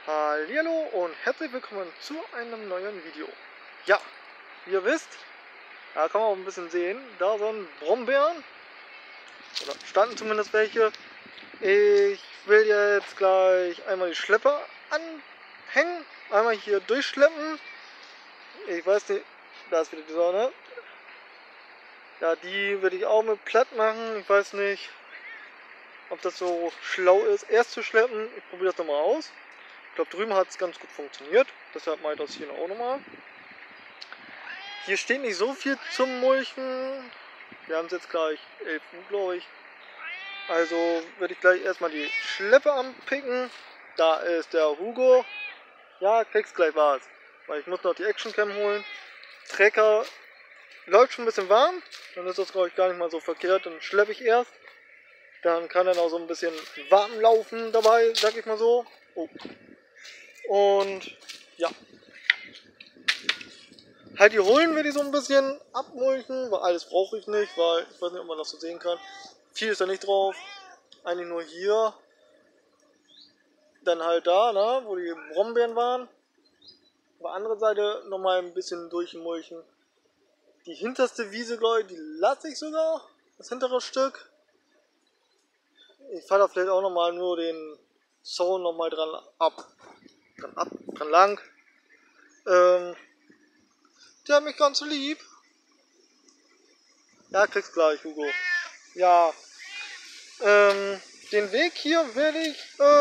Hallihallo und herzlich willkommen zu einem neuen Video. Ja, wie ihr wisst, da kann man auch ein bisschen sehen, da sind Brombeeren, oder standen zumindest welche. Ich will jetzt gleich einmal die Schlepper anhängen, einmal hier durchschleppen. Ich weiß nicht, da ist wieder die Sonne. Ja, die würde ich auch mit platt machen. Ich weiß nicht, ob das so schlau ist, erst zu schleppen. Ich probiere das nochmal aus. Ich glaube, drüben hat es ganz gut funktioniert. Deshalb mache ich das hier auch nochmal. Hier steht nicht so viel zum Mulchen. Wir haben es jetzt gleich 11 Uhr, glaube ich. Also werde ich gleich erstmal die Schleppe anpicken. Da ist der Hugo. Ja, kriegst gleich was. Weil ich muss noch die Actioncam holen. Trecker läuft schon ein bisschen warm. Dann ist das, glaube ich, gar nicht mal so verkehrt. Dann schleppe ich erst. Dann kann er auch so ein bisschen warm laufen dabei, sag ich mal so. Oh. Und ja. Halt die Hohlen werde ich so ein bisschen abmulchen, weil alles brauche ich nicht, weil ich weiß nicht, ob man das so sehen kann. Viel ist da nicht drauf. Eigentlich nur hier. Dann halt da, ne, wo die Brombeeren waren. Auf der anderen Seite nochmal ein bisschen durchmulchen. Die hinterste Wiese, glaube ich, die lasse ich sogar. Das hintere Stück. Ich fahre da vielleicht auch nochmal nur den Zaun nochmal dran lang. Der hat mich ganz lieb. Ja, kriegst gleich, Hugo. Ja. Den Weg hier werde ich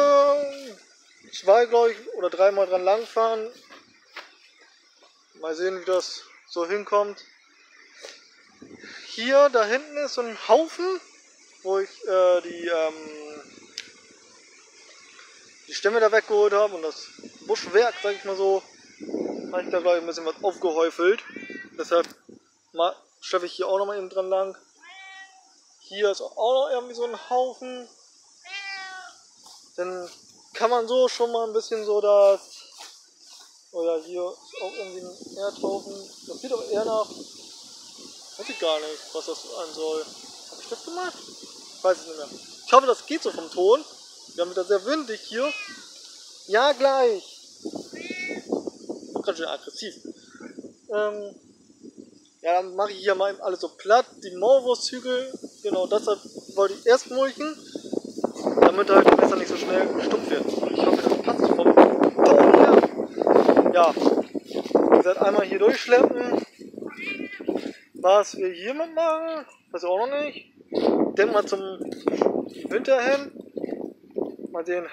2, glaube ich, oder 3-mal dran lang fahren. Mal sehen, wie das so hinkommt. Hier, da hinten ist so ein Haufen, wo ich die Stämme da weggeholt habe und das Buschwerk, sag ich mal so, habe ich da gleich ein bisschen was aufgehäufelt. Deshalb schaffe ich hier auch noch mal eben dran lang. Hier ist auch noch irgendwie so ein Haufen. Dann kann man so schon mal ein bisschen so das. Oder hier ist auch irgendwie ein Erdhaufen. Das sieht aber eher nach. Weiß ich gar nicht, was das sein soll. Habe ich das gemacht? Ich weiß es nicht mehr. Ich hoffe, das geht so vom Ton. Wir haben wieder sehr windig hier. Ja, gleich. Ich bin gerade schon aggressiv. Ja, dann mache ich hier mal alles so platt. Die Maulwursthügel, genau deshalb wollte ich erst mulchen. Damit halt das Messer nicht so schnell stumpf wird. Ich hoffe, das passt vom Ton her. Ja, wie gesagt, einmal hier durchschleppen. Was wir hiermit machen, weiß ich auch noch nicht. Denk mal zum Winter hin. Mal sehen,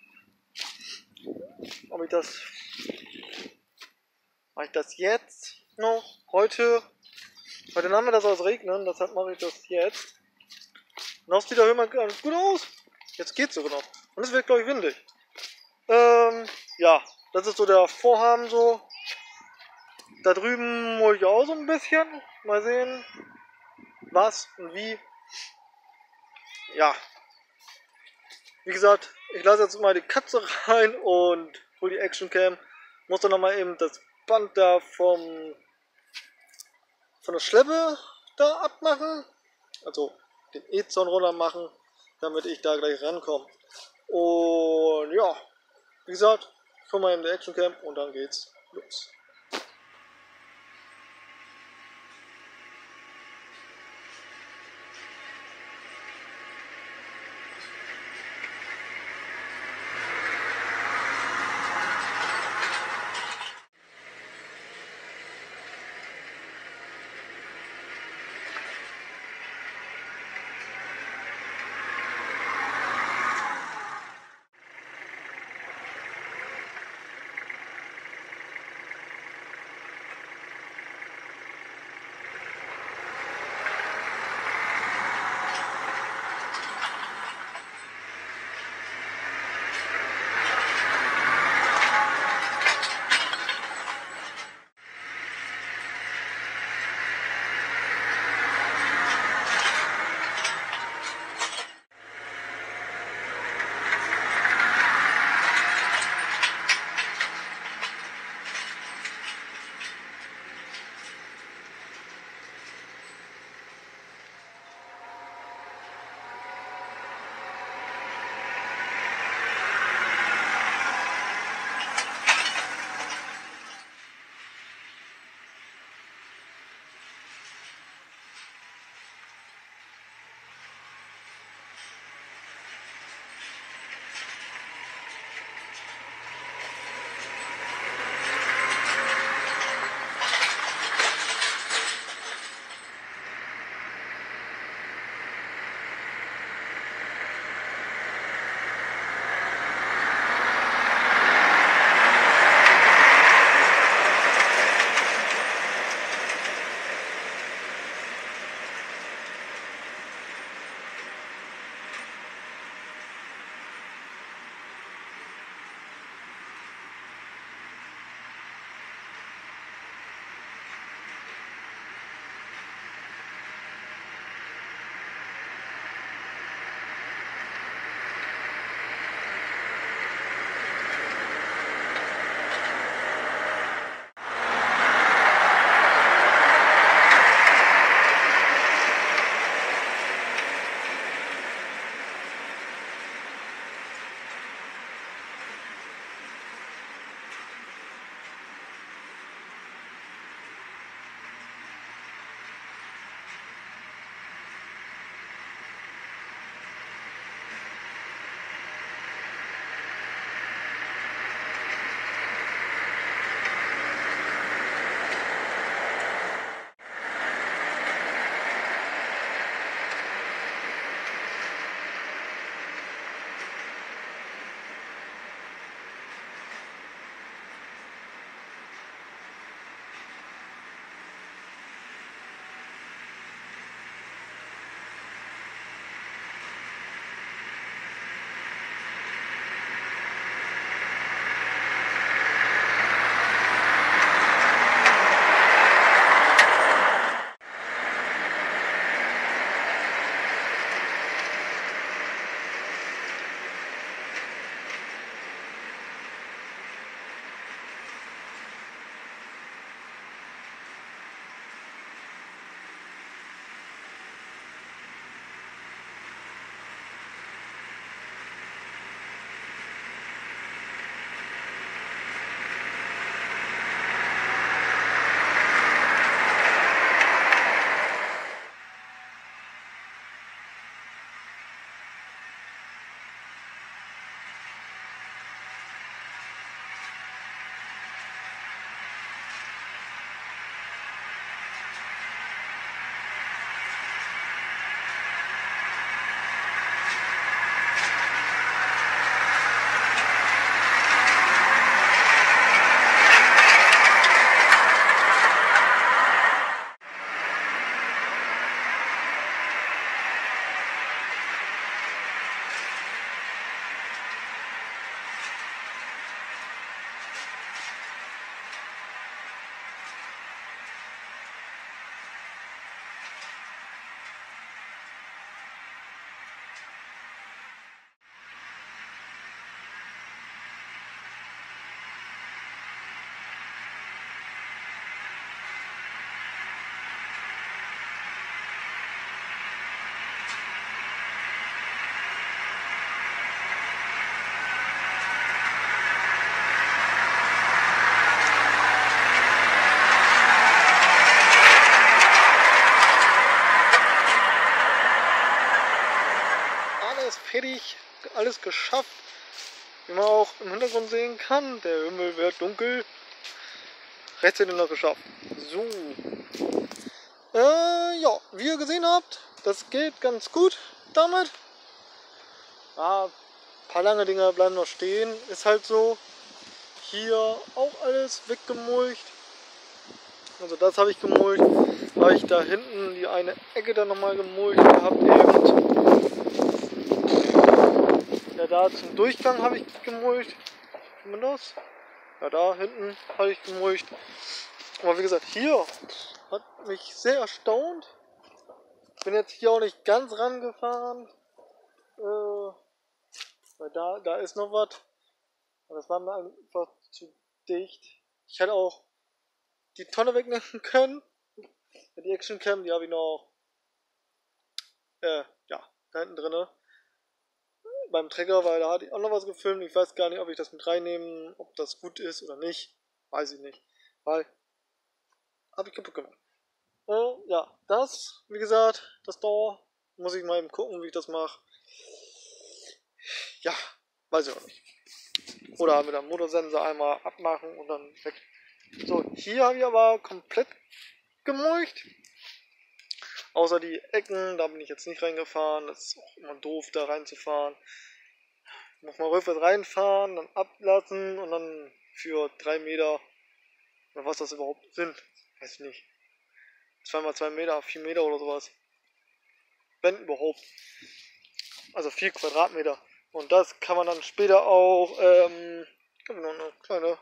ob ich das. Mache ich das jetzt noch? Heute Nachmittag soll es regnen, deshalb mache ich das jetzt. Noch sieht der Hömer ganz gut aus. Jetzt geht's sogar noch. Und es wird, glaube ich, windig. Ja, das ist so der Vorhaben so. Da drüben muss ich auch so ein bisschen. Mal sehen, was und wie. Ja. Wie gesagt, ich lasse jetzt mal die Katze rein und hole die Actioncam. Muss dann nochmal eben das Band da von der Schleppe da abmachen. Also den E-Zaun runter machen, damit ich da gleich rankomme. Und ja, wie gesagt, ich hole mal eben die Actioncam und dann geht's los. Hintergrund sehen kann. Der Himmel wird dunkel. Rechtzeitig noch geschafft. So. Ja, wie ihr gesehen habt, das geht ganz gut damit. Ja, ein paar lange Dinger bleiben noch stehen. Ist halt so. Hier auch alles weggemulcht. Also das habe ich gemulcht. Habe ich da hinten die eine Ecke dann nochmal gemulcht gehabt eben. Ja, da zum Durchgang habe ich gemulcht. Sieht man das? Ja, da hinten habe ich gemulcht. Aber wie gesagt, hier hat mich sehr erstaunt. Bin jetzt hier auch nicht ganz rangefahren. Weil da ist noch was. Aber das war mir einfach zu dicht. Ich hätte auch die Tonne wegnehmen können. Die Action Cam, die habe ich noch ja, da hinten drinne. Beim Trecker, weil da hatte ich auch noch was gefilmt. Ich weiß gar nicht, ob ich das mit reinnehmen, ob das gut ist oder nicht. Weiß ich nicht. Weil habe ich kaputt gemacht. Ja, das, wie gesagt, das da muss ich mal eben gucken, wie ich das mache. Ja, weiß ich auch nicht. Oder mit einem Motorsensor einmal abmachen und dann weg. So, hier habe ich aber komplett gemulcht. Außer die Ecken, da bin ich jetzt nicht reingefahren. Das ist auch immer doof, da reinzufahren. Nochmal rückwärts reinfahren, dann ablassen und dann für 3 Meter, oder was das überhaupt sind, weiß ich nicht. 2x2 Meter, 4 Meter oder sowas. Wenn überhaupt. Also 4 Quadratmeter. Und das kann man dann später auch, ich habe noch eine kleine,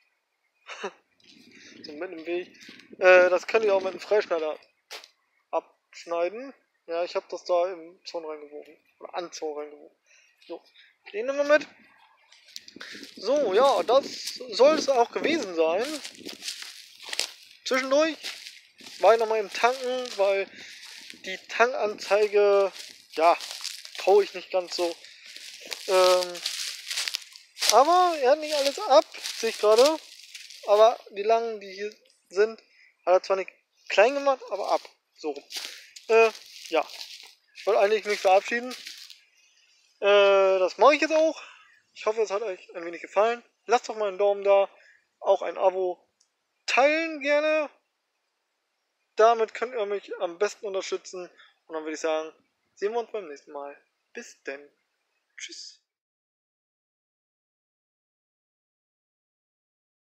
so mit dem Weg, das könnt ihr auch mit einem Freischneider abschneiden. Ja, ich habe das da im Zaun reingeworfen. Oder an den Zaun reingeworfen. So, den nehmen wir mit. So, ja, das soll es auch gewesen sein. Zwischendurch war ich nochmal im Tanken, weil die Tankanzeige, ja, traue ich nicht ganz so. Aber er hat nicht alles ab, sehe ich gerade. Aber die langen, die hier sind, hat er zwar nicht klein gemacht, aber ab. So. Ja. Ich wollte eigentlich mich verabschieden. Das mache ich jetzt auch. Ich hoffe, es hat euch ein wenig gefallen. Lasst doch mal einen Daumen da. Auch ein Abo. Teilen gerne. Damit könnt ihr mich am besten unterstützen. Und dann würde ich sagen, sehen wir uns beim nächsten Mal. Bis denn. Tschüss.